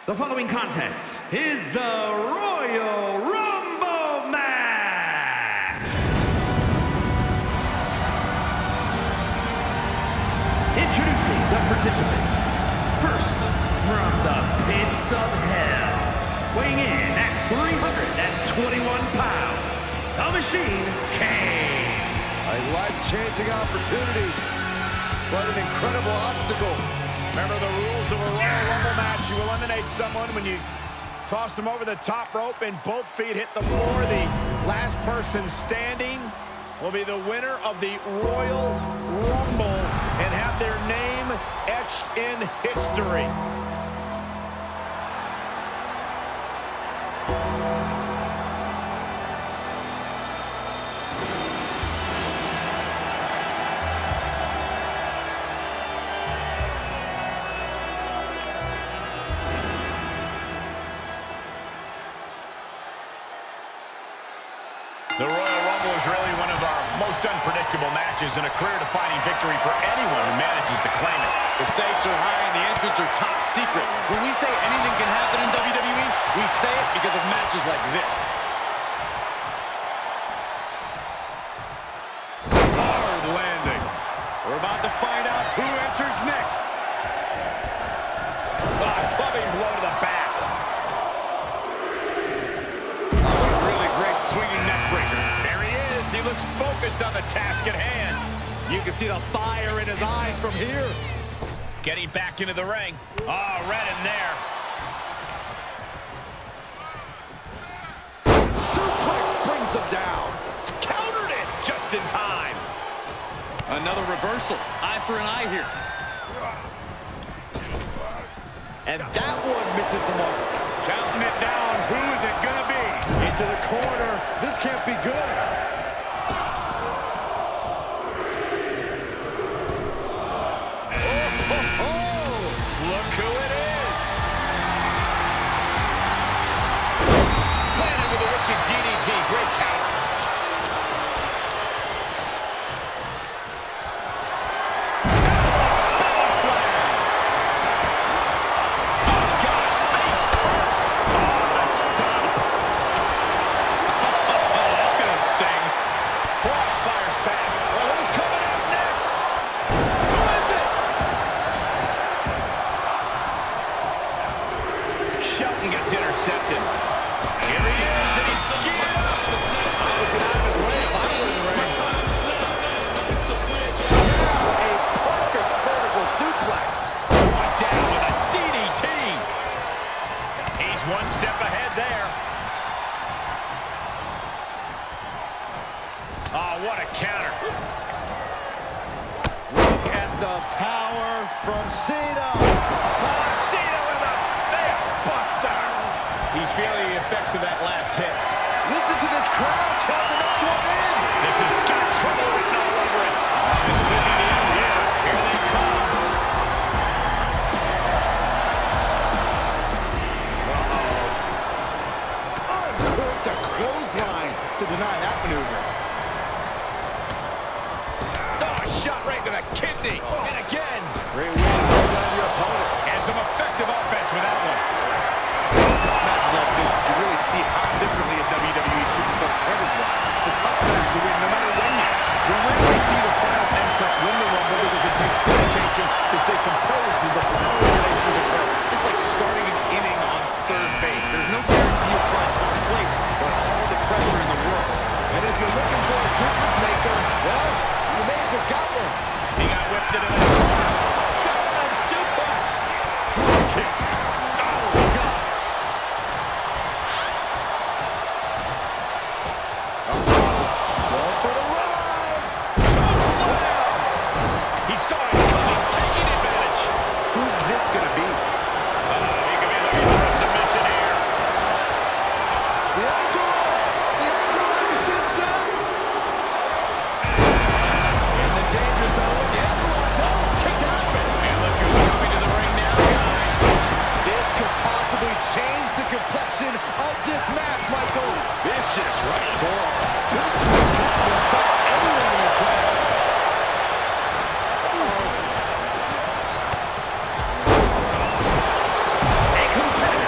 The following contest is the Royal Rumble match. Introducing the participants. First, from the pits of hell, weighing in at 321 pounds, the Machine Kane. A life-changing opportunity, but an incredible obstacle. Remember the rules of a Royal Rumble match. You eliminate someone when you toss them over the top rope and both feet hit the floor. The last person standing will be the winner of the Royal Rumble and have their name etched in history. The Royal Rumble is really one of our most unpredictable matches and a career-defining victory for anyone who manages to claim it. The stakes are high and the entrants are top secret. When we say anything can happen in WWE, we say it because of matches like this. Hard landing. We're about to find out who enters next. Clubbing blow to the back. Swinging neck breaker. There he is. He looks focused on the task at hand. You can see the fire in his eyes from here. Getting back into the ring. Oh, read him there. Suplex brings them down. Countered it just in time. Another reversal. Eye for an eye here. And that one misses the mark. Counting it down. Who is it going to be? Into the corner. This can't be good. Look who it is. Planted with a wicked DDT. Great counter. Belly slam. Oh, God. Face first. Oh, the stomp. Oh, that's going to sting. Cross fires back. Well, who's coming out next? Who is it? Shelton gets intercepted. Here he is, and he's geared up. I would get out of his way if I were in the ring. A perfect vertical suplex. One down with a DDT. He's one step ahead there. Oh, what a counter. Look at the power from Cena. Cena with a face buster. He's feeling the effects of that last hit. Listen to this crowd count the next one in. This has got trouble written all over it. This could be the end here. Here they come. Uncorked a clothesline to deny that maneuver. Oh, a shot right to the kidney. And again. Great way to bring down your opponent. And some effective offense with that one. It's matches like this that you really see how differently a WWE superstar's head is won. It's a tough match to win no matter when you. We rarely see the final entrant win the Rumble because it takes dedication to stay composed as the final eliminations occur. It's like starting an inning on third base. There's no guarantee you'll cross home plate, but all the pressure in the world. And if you're looking for a difference maker, well, you may have just got one. He got whipped into the German suplex. Drop kick. Oh, God. Going for the ride. Choke slam. He saw it coming, taking advantage. Who's this going to be? He could be looking for a submission here. The ankle. The ankle ever since done. In the danger zone. The ankle lock. No, kicked out of it. And look who's coming to the ring now, guys. This could possibly change the complexion of this match, Michael. Vicious right forearm. Big twin will stop anyone in their tracks. A competitor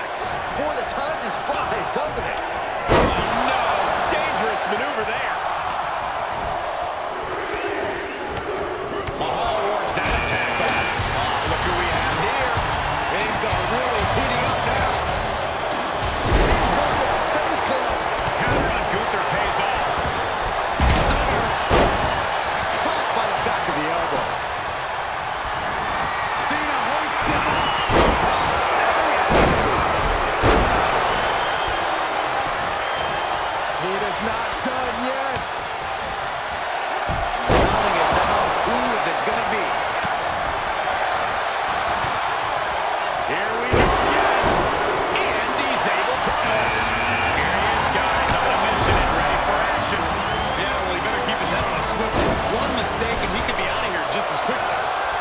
suplex. Boy, the time just flies, doesn't it? Oh, no. Dangerous maneuver there. Mahal wards that attack back. Oh, look who we have here. Things are really heating up now. Face there. Counter on Gunther pays off. Stunner. Caught by the back of the elbow. Cena hoists him up. Cena's not done yet. Counting it down. Who is it going to be? Here we go again. And he's able to miss. Here he is, guys. I'm going to mention it. Ready for action. Yeah, well, he better keep his head on a swivel. One mistake and he could be out of here just as quickly.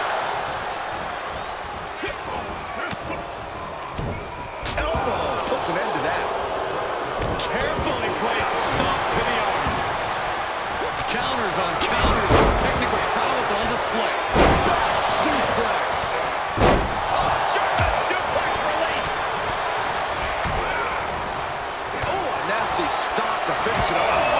Elbow. Puts an end to that. Carefully placed stomp to the arm. Counters on counters. Technical prowess on display. Back suplex. Oh, German suplex release. Oh, a nasty stop to finish it off.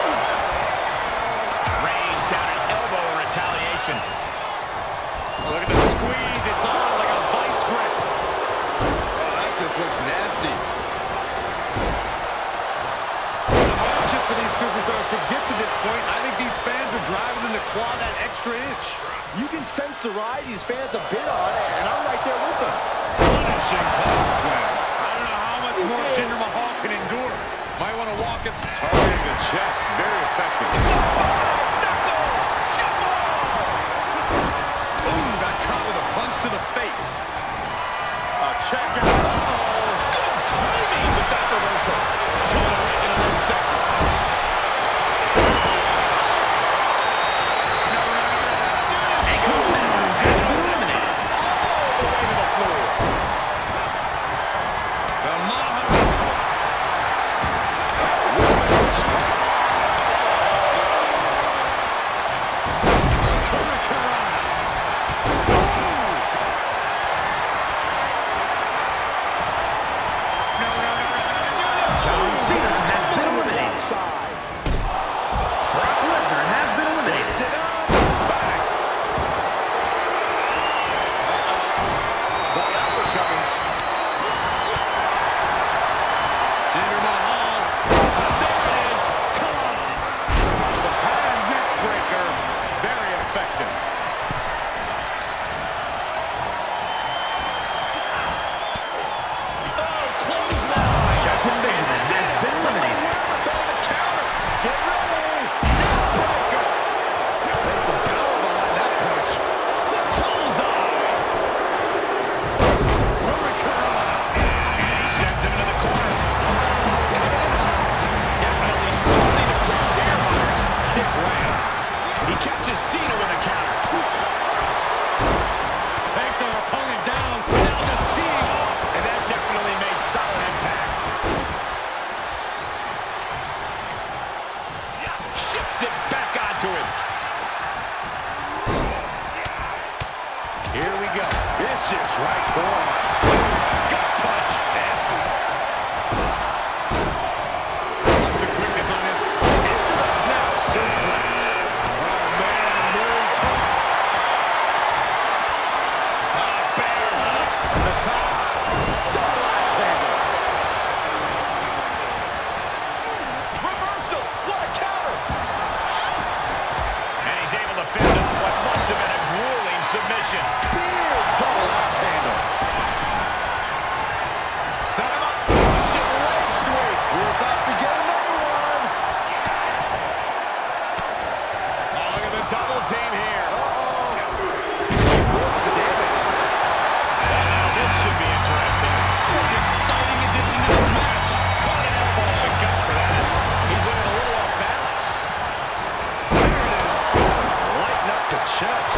Reigns down an elbow in retaliation. Look at the squeeze. It's on like a vice grip. Oh, that just looks nasty. Hardship for these superstars to get to this point. I think these fans are driving them to claw that extra inch. You can sense the ride these fans have been on, and I'm right there with them. Punishing power slam. I don't know how much more Jinder Mahal can endure. Might want to walk it. Targeting the chest. Very effective. Ooh, got caught with a punch to the face. Check it out. Good timing with that reversal. Shoulder right into the midsection. Shifts it back onto him. Here we go. Vicious right forearm. Gut punch. Nasty. Look at the quickness on this. Into the snap suplex. Oh, man. Very tough. Bear hooks to the top. Double axe handle. Reversal. What a counter. And he's able to fend off what must have been a grueling submission. Big double axe handle. Set him up. Russian leg sweep. We're about to get another one. Oh, look at the double team here. What's the damage? Now this should be interesting. What an exciting addition to this match. Caught an elbow in the gut for that. He's looking a little off balance. There it is. Lighten up the chest.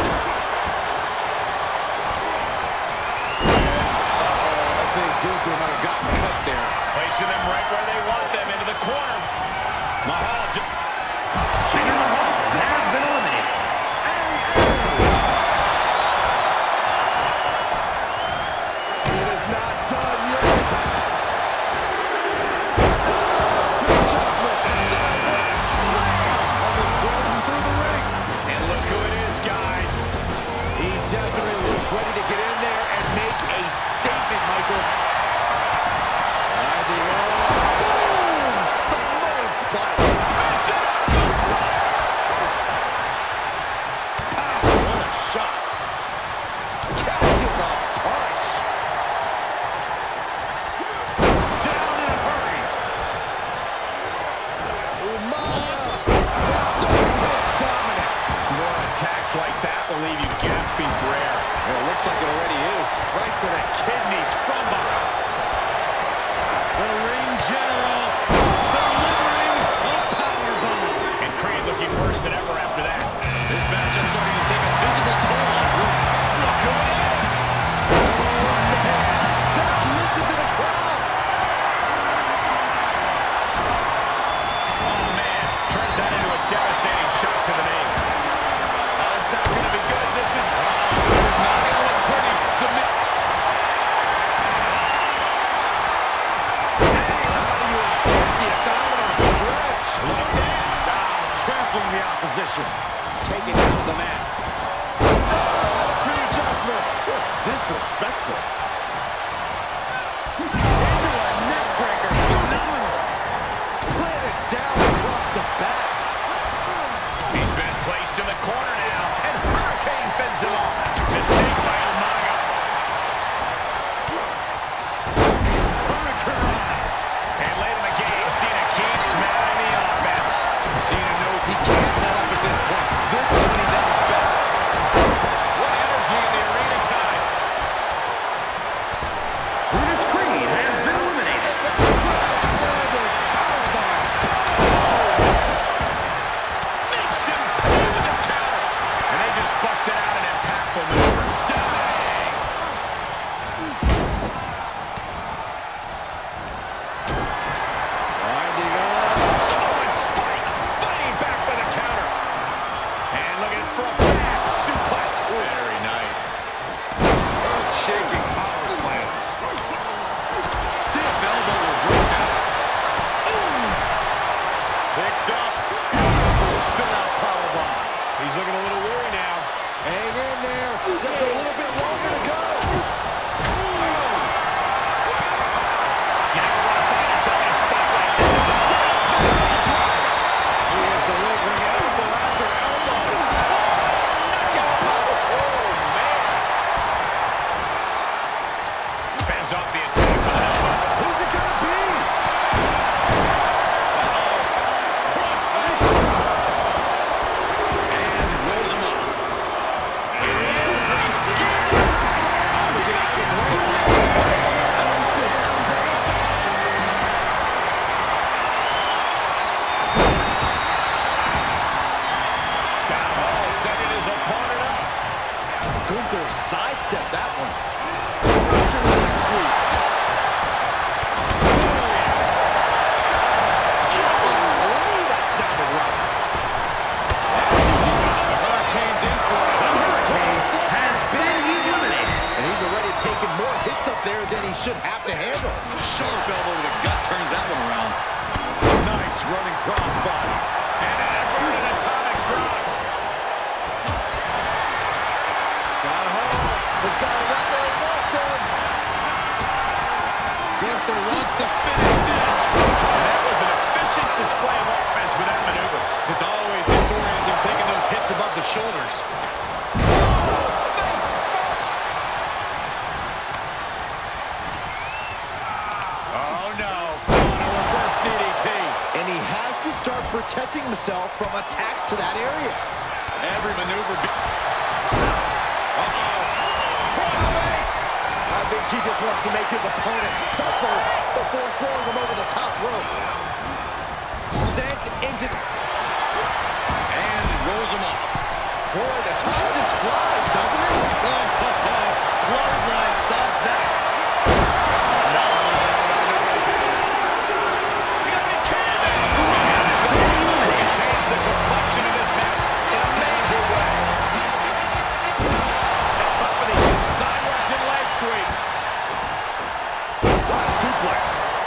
I think Gunther might have gotten cut there. Placing them right where they want them, into the corner. Mahal. Jinder Mahal has been eliminated. gasping for air. Well, it looks like it already is. Right to the kidneys from behind. The ring general delivering a powerbomb. And Creed looking worse than ever after that. This matchup starting to take a physical toll on Bruce. Look who it is. Just listen to the crowd. Oh, man. Turns that into a devastating shot to the knee. Oh, it's not going to be good. This is not going to look pretty. Submit. How do you escape the abdominal stretch? Like that. Trampling the opposition. Taken down to the mat. Prejudgment. Just disrespectful. Into a neck breaker. Phenomenal. Planted down across the back. He's been placed in the corner now. And Hurricane fends him off. Mistake by Umaga. Hurricane. And late in the game, Cena keeps mounting the offense. Cena knows he can't let up at this point. This is when he's at his best. What energy in the arena tonight. Brutus Creed has been eliminated. Makes him pay with a counter. And they just busted out an impactful maneuver. Dominating. Winding up. Samoan Spike fighting back with a counter. And looking for a back suplex. Very nice. Earth-shaking power slam. Stiff elbow will break out. Picked up. Spin-out powerbomb. He's looking a little weary now. Hang in there. Just a little bit longer to go. You never want to find yourself in a spot like this. He is delivering elbow after elbow. Fends off the attack with an elbow. Who's it gonna be? And rolls him off. Scott Hall setting his opponent up. Gunther sidestepped that one. Russian leg sweep. Golly, that sounded rough. The Hurricane's in for it. The Hurricane has been eliminated. And he's already taken more hits up there than he should have to handle. Sharp elbow to the gut turns that one around. Nice running crossbody. And an inverted atomic drop. Scott Hall has got a right where he wants him. Gunther wants to finish this. And that was an efficient display of offense with that maneuver. It's always disorienting taking those hits above the shoulders. Face first. Oh, no. On a reverse DDT. And he has to start protecting himself from attacks to that area. Every maneuver. I think he just wants to make his opponent suffer before throwing him over the top rope. Sent into... And rolls him off. Boy, the top just flies, doesn't it? Clothesline stops that. Change the complexion of this match in a major way. Set up with a side Russian leg sweep. Suplex.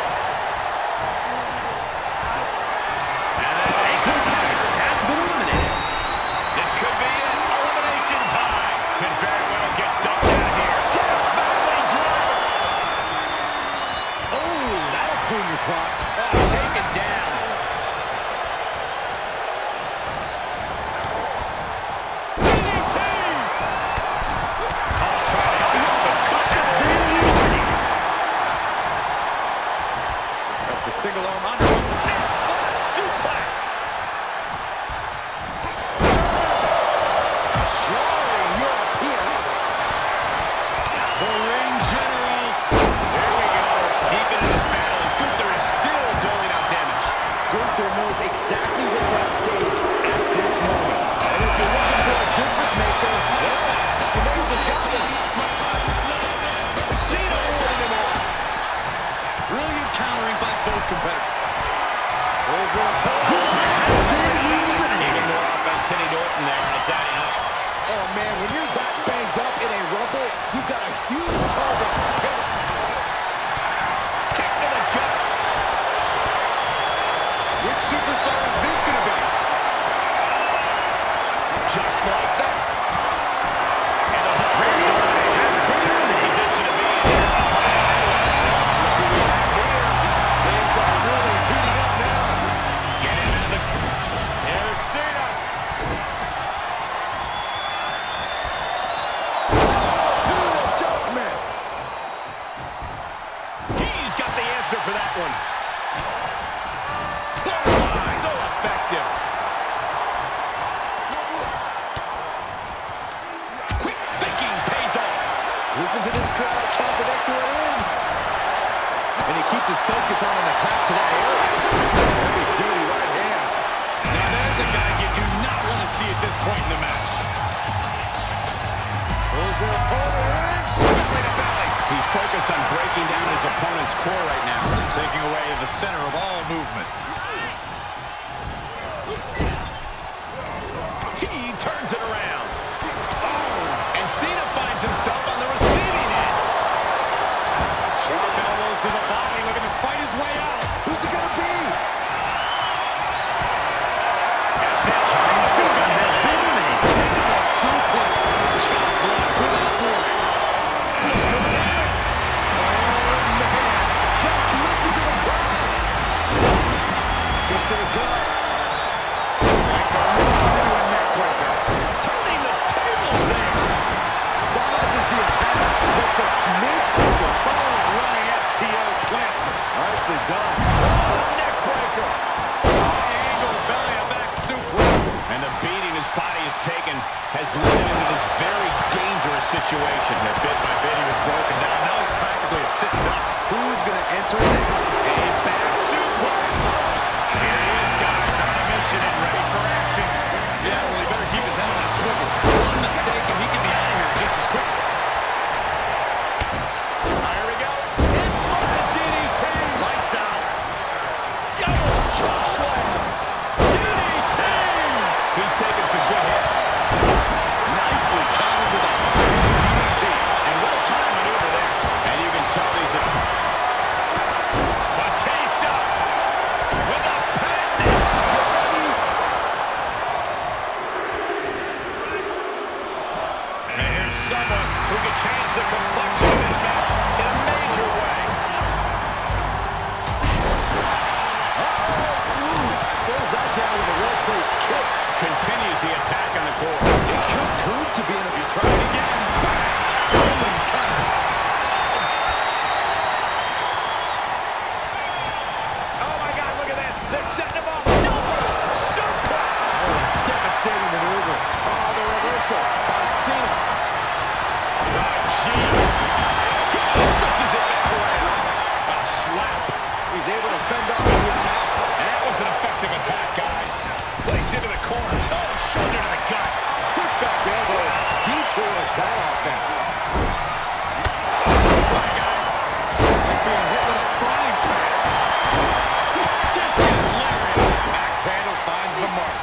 And then Has been eliminated. this could be it. Elimination time. Can very well get dumped out of here. Death Valley driver. Oh, that'll clean your clock. Taken down. DDT. Hall trying to help him, but cut Has been eliminated. Up the single arm under. suplex. Jarring European He's adding up. Oh, man, when you're that banged up in a Rumble, you've got a huge target. Kick to the gut. Which superstar is this going to be? Just like that. And the Randy Orton has been in the position to be in. Things are really heating up now. Get into the... There's Cena. Adjustment. He's got the answer for that one. Clothesline. So effective. Quick thinking pays off. Listen to this crowd count the next one in. And he keeps his focus on an attack to that area. Heavy duty right hand. Now there's a guy you do not want to see at this point in the match. Pulls their opponent in. Belly to belly. He's focused on breaking down his opponent's core right now, taking away the center of all movement. He turns it around. Oh, and Cena finds himself on the receiving end. Sharp elbows to the body, looking to fight his way out. Who's it gonna be? That's it. Cena has been eliminated. A suplex. Chop block without warning. Just listen to the crowd. Kick to the gut. Turning the tables there. Dodges the attack. Just a smidge to the bone. Running FTO quits. Nicely done. Neck breaker. High angle belly to back suplex. And the beating his body has taken has led him into this very dangerous situation. That bit by bit he was broken down. Now he's practically a sitting duck. Who's gonna enter next? A back suplex. Here he is, guys, on a mission and ready for action. Yeah, well, he better keep his head on a swivel. One mistake and he can be out of here just as quick. Here we go. In for the DDT. Lights out. Double choke slam. DDT. He's taking some good hits. Nicely countered with a DDT. And well-timed maneuver there. And you can tell he's a... Batista with a patent. And here's someone who can change the complexion of this match in a major way. Slows that down with a well-placed kick. Continues the attack on the core. It could prove to be an... He's trying again. Oh my God, look at this. They're setting him up. Double suplex. Devastating maneuver. Oh, the reversal by Cena. Oh, jeez. He switches it back around. A slap. He's able to fend off the attack. And that was an effective attack, guys. Placed into the corner. Oh, shoulder to the gut. Quick back elbow. Detours that offense. Right, guys. Like being hit with a frying pan. This is lariat. Axe handle finds the mark.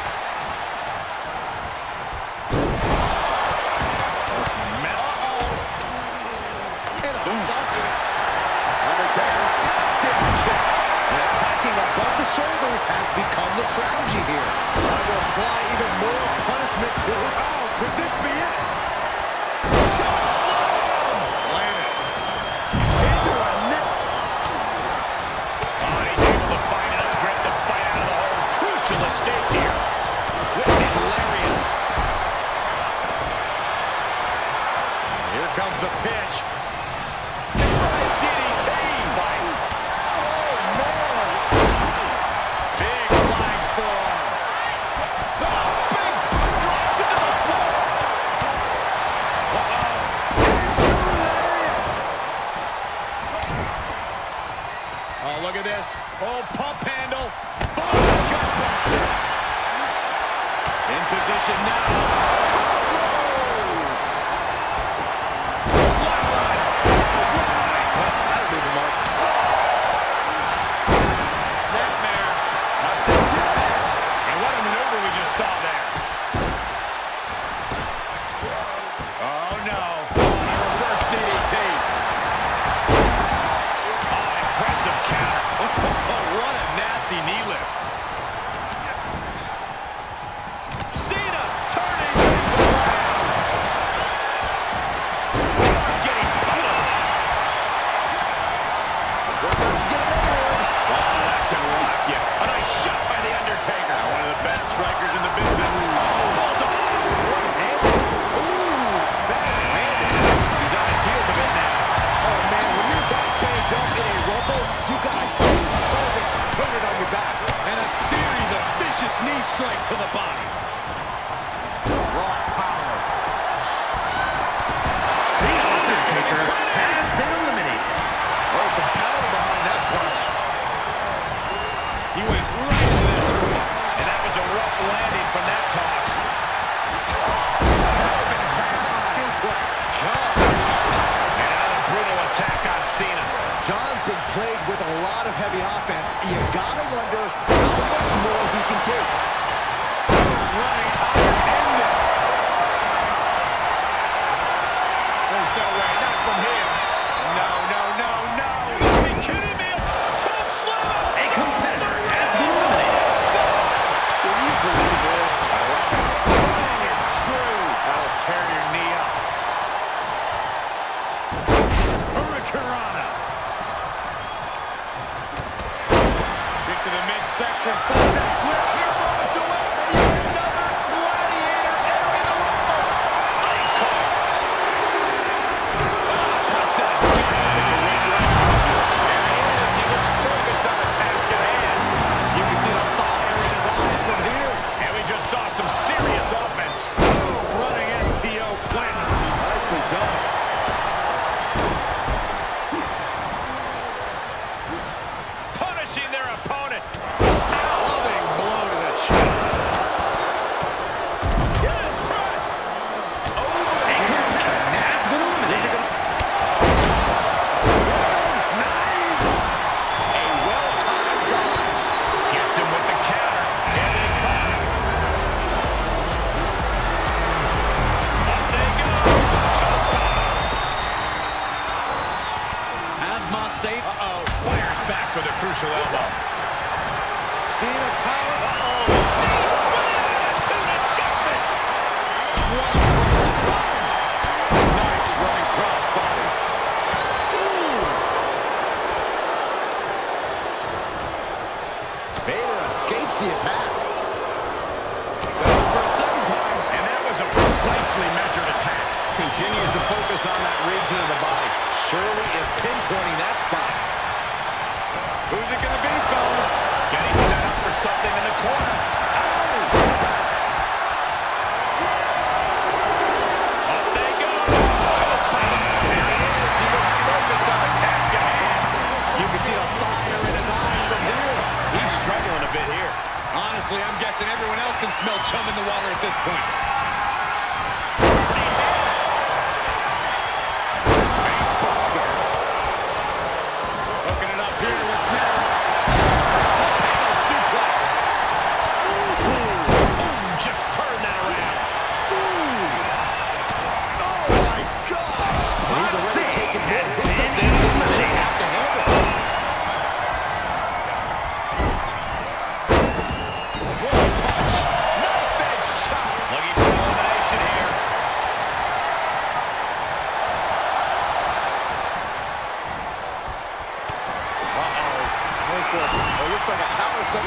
And a stop. Undertaker, stiff kick. And attacking above the shoulders has become the strategy here. Trying to apply even more punishment to it. Oh, could this be it? Choke slam! Landed. Into a net. Oh, he's able to find enough grip to fight out of the hole. Crucial escape here. With the lariat. Here comes the pitch. Right DDT. Bite. Oh, man. Big flying forearm. Oh, big boot drops into the floor. plagued with a lot of heavy offense. You gotta wonder how much more he can take. Running tiger ended. There's no way, not from here. No, no, no, no. You gotta be kidding me. Choke slam. A competitor has been eliminated. Can you believe this? I love it. Strong and screwed. That'll tear your knee up. Hurricanrana. Kick to the midsection. Sunset flip. Here moments away from yet another gladiator entering the Rumble. Ice cold. Puts it again. There he is. He looks focused on the task at hand. You can see the fire in his eyes from here. And we just saw some serious offense. Oh, running STO Prince. Nicely done. Punishing their opponent. Loving blow to the chest. Yes, press. Over. A competitor has been eliminated. A well-timed dodge. Gets him with the counter. And it comes. Up they go. Has Saint. Uh-oh. Fires back with a crucial elbow. Cena power. Uh-oh. Cena with an attitude adjustment. Nice running crossbody. Vader escapes the attack. Set up for a second time. And that was a precisely measured attack. Continues to focus on that region of the body. Shirley is pinpointing that spot. Who's it going to be, fellas? Getting set up for something in the corner. Up they go. Choke bomb. There he is. He looks focused on the task at hand. You can see the fire in his eyes from here. He's struggling a bit here. Honestly, I'm guessing everyone else can smell chum in the water at this point. Facebuster. Hooking it up here. What's next? Power suplex. Ooh, just turn that around. Oh my gosh! He's already taken more hits than been he should have to handle. One punch. Knife edge chop. Looking for elimination here. It looks like a power set.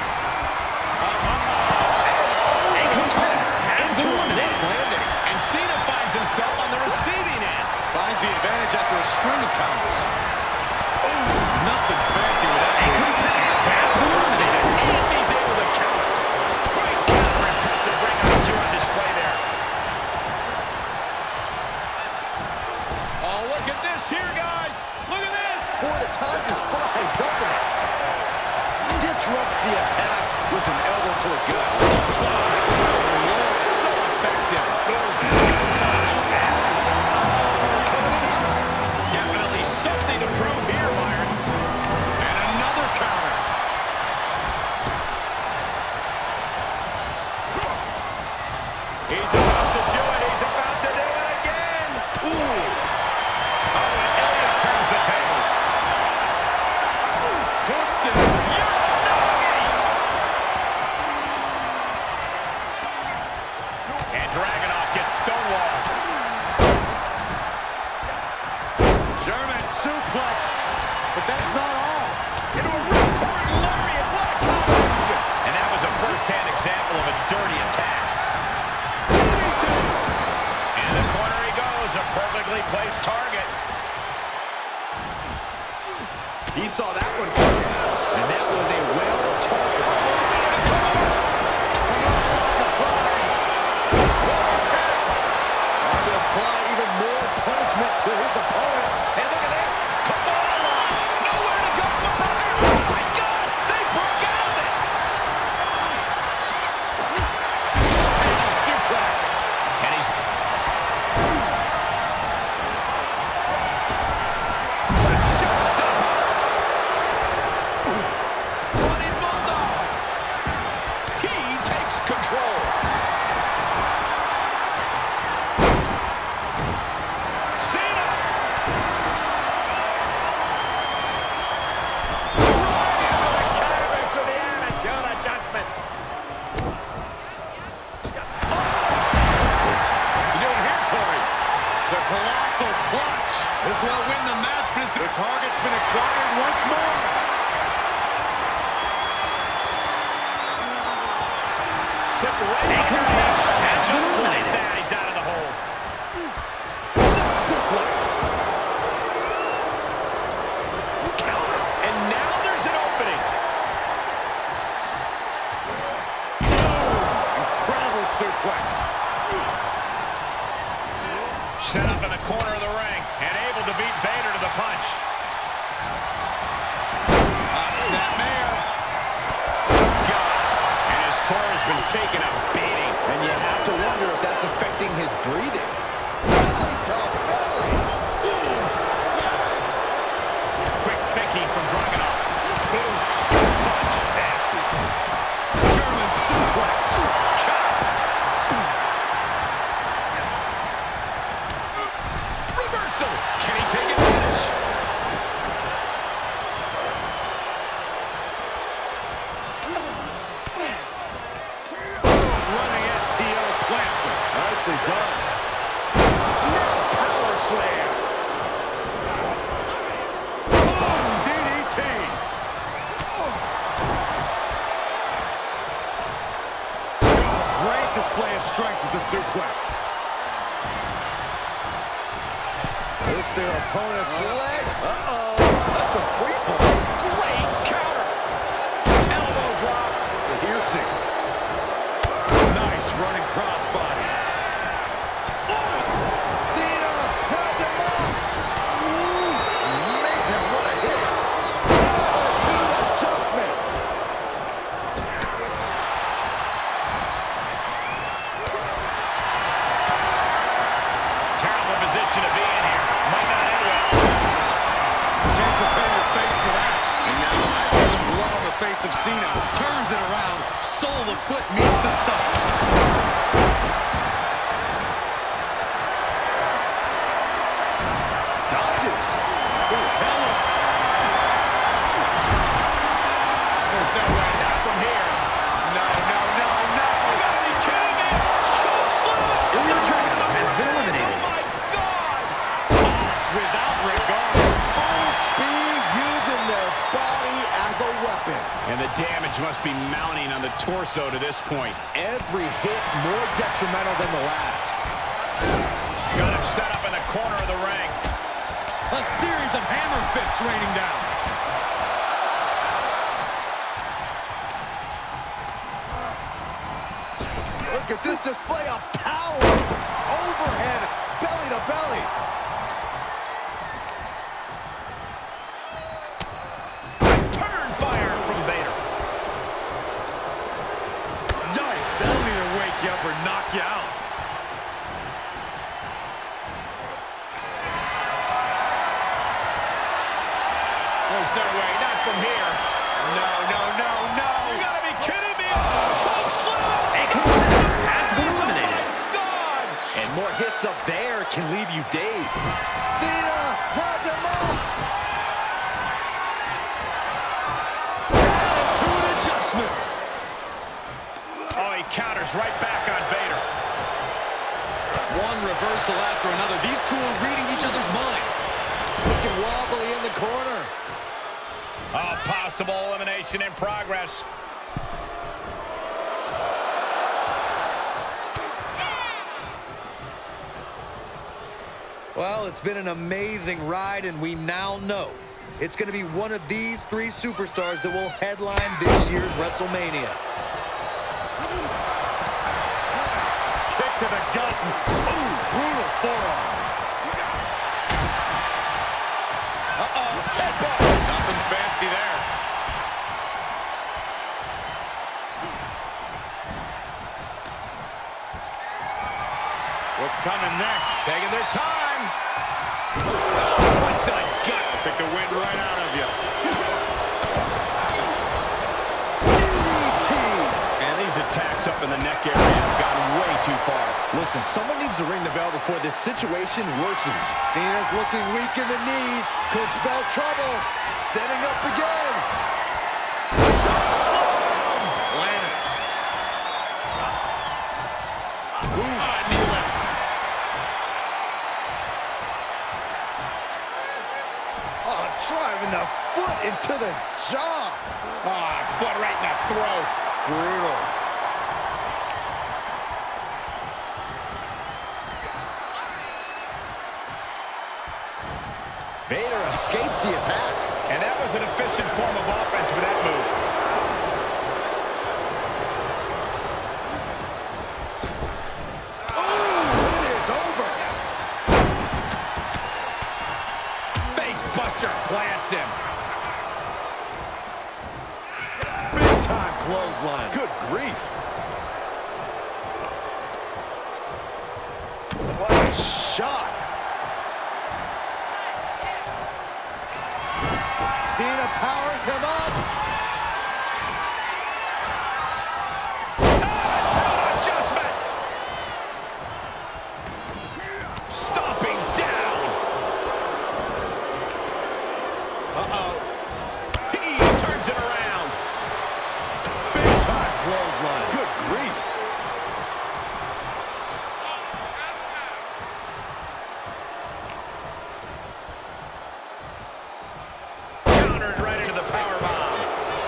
A competitor has been eliminated. Landing. And Cena finds himself on the receiving end. Finds the advantage after a string of counters. Oh, nothing fancy with that. A competitor has been eliminated. And he's able to counter. Great counter. Impressive ring IQ on display there. Oh, look at this here, guys. Look at this. Boy, the time just flies, doesn't it? Disrupts the attack with an elbow to the gut. So effective. Coming in hot. Definitely something to prove here, Byron. And another counter. He's about to do it. He's about to do it again. Ooh. Oh, and Elliott turns the tables. Hooked it. And Dragunov gets stonewalled. German suplex. But that's not all. Into a ripcord lariat. What a combination. And that was a first-hand example of a dirty attack. In the corner he goes. A perfectly placed target. He saw that one coming. And that was a well-targeted. Apply even more punishment to his opponent. And look at this. Come on, line. Nowhere to go but for him. Oh, my God. They broke out of it. Penny suplex. And he's... The showstopper. Set up in the corner of the ring and able to beat Vader to the punch. Snapmare. God. And his core has been taking a beating. And you have to wonder if that's affecting his breathing. Belly to belly. Quick thinking from Dragunov. Oof. Punch. Nasty. German suplex. Chop. Reversal. Can he take advantage? Running STO plants him. Nicely done. Snap power slam. Boom, DDT. Great display of strength with the suplex. Lifts their opponent's leg. Uh-oh. That's a free fall. Great counter. Elbow drop. Piercing. Nice running crossbody. Cena has him up. Man, what a hit. Attitude adjustment. Terrible position to be in here. Might not end well. Can't prepare your face for that. And now I see some blood on the face of Cena. Turns it around. Sole of foot meets the stomach. Dodges. There's no way, not from here. No, no, no, no. You gotta be kidding me. Choke slam. Ilya Dragunov has been eliminated. Oh, my God. Tossed without regard. Full speed, using their body as a weapon. And the damage must be mounting on the torso to this point. Every hit more detrimental than the last. Got him set up in the corner of the ring. A series of hammer fists raining down. Look at this display of power. Overhead, belly to belly. Turn fire from Vader. Yikes, that'll either wake you up or knock you out. There's no way, not from here. No, no, no, no. You gotta be kidding me. Choke slam. A competitor has been eliminated. God. And more hits up there can leave you dazed. Cena has him up. Attitude adjustment. Oh, he counters right back on Vader. One reversal after another. These two are reading each other's minds. Looking wobbly in the corner. A possible elimination in progress. Well, it's been an amazing ride, and we now know it's going to be one of these three superstars that will headline this year's WrestleMania. Kick to the gut. Ooh, brutal forearm. Uh-oh, headbutt. Nothing fancy there. What's coming next? Taking their time. Punch to the gut. Took the wind right out of you. DDT. And these attacks up in the neck area have gone way too far. Listen, someone needs to ring the bell before this situation worsens. Cena's looking weak in the knees. Could spell trouble. Setting up again. Landed. Knee lift. Oh, driving the foot into the jaw. Foot right in the throat. Brutal. Vader escapes the attack. And that was an efficient form of offense with that move. Oh, it is over. gets him. Big time clothesline. Good grief. What a shot. Cena powers him up. Adjustment. Stomping down. Uh-oh. He turns it around. Big time clothesline. Good grief. Countered right into the powerbomb.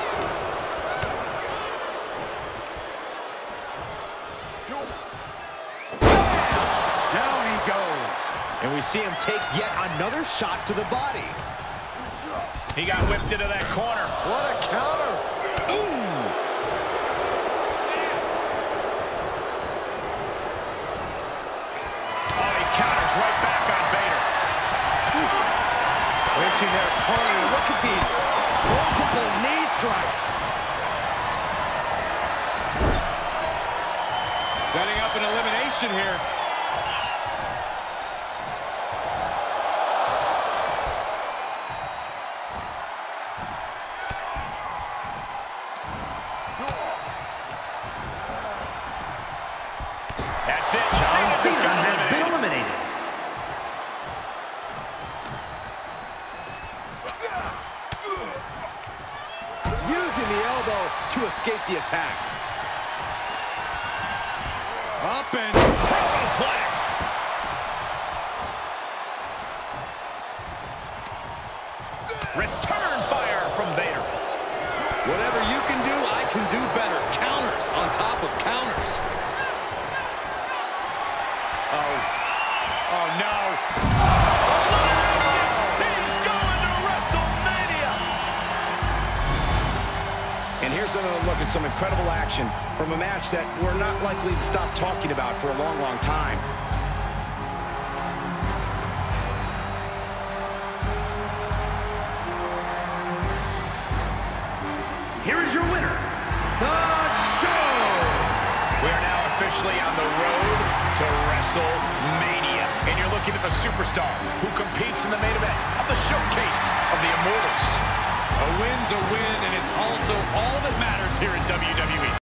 Down he goes. And we see him take yet another shot to the body. He got whipped into that corner. What a counter. Oh, he counters right back on Vader. Reaching their opponent. Look at these multiple knee strikes. Setting up an elimination here. That's it. John Cena Cena has been eliminated. eliminated. Using the elbow to escape the attack. Up and Protoplex. Return fire from Vader. Whatever you can do, I can do better. Counters on top of counters. Oh no. He's going to WrestleMania. And here's another look at some incredible action from a match that we're not likely to stop talking about for a long, long time. Here is your winner, The Show. We are now officially on the road to WrestleMania. And you're looking at the superstar who competes in the main event of the Showcase of the Immortals. a win's a win, and it's also all that matters here in WWE.